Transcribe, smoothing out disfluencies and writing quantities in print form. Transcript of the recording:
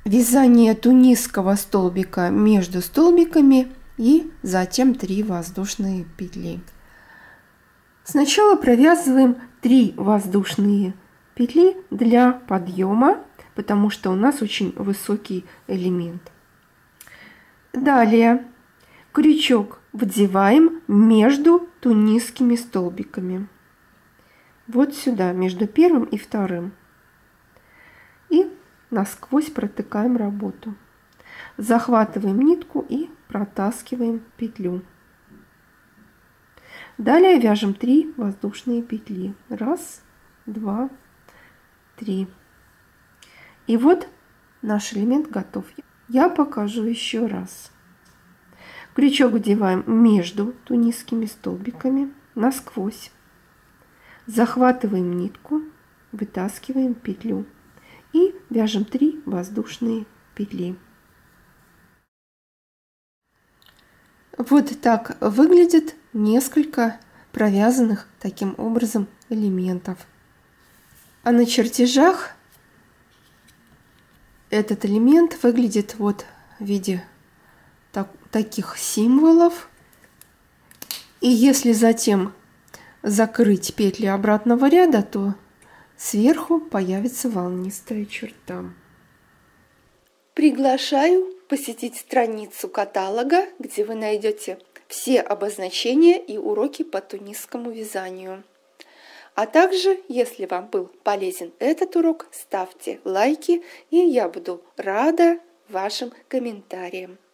вязание тунисского столбика между столбиками и затем 3 воздушные петли. Сначала провязываем 3 воздушные петли для подъема, потому что у нас очень высокий элемент. Далее крючок вдеваем между тунисскими столбиками. Вот сюда, между первым и вторым. И насквозь протыкаем работу. Захватываем нитку и протаскиваем петлю. Далее вяжем 3 воздушные петли. 1, 2, 3. И вот наш элемент готов. Я покажу еще раз. Крючок вдеваем между тунисскими столбиками насквозь. Захватываем нитку, вытаскиваем петлю и вяжем 3 воздушные петли. Вот так выглядит несколько провязанных таким образом элементов. А на чертежах этот элемент выглядит вот в виде таких символов. И если затем закрыть петли обратного ряда, то сверху появится волнистая черта. Приглашаю посетить страницу каталога, где вы найдете все обозначения и уроки по тунисскому вязанию. А также, если вам был полезен этот урок, ставьте лайки, и я буду рада вашим комментариям.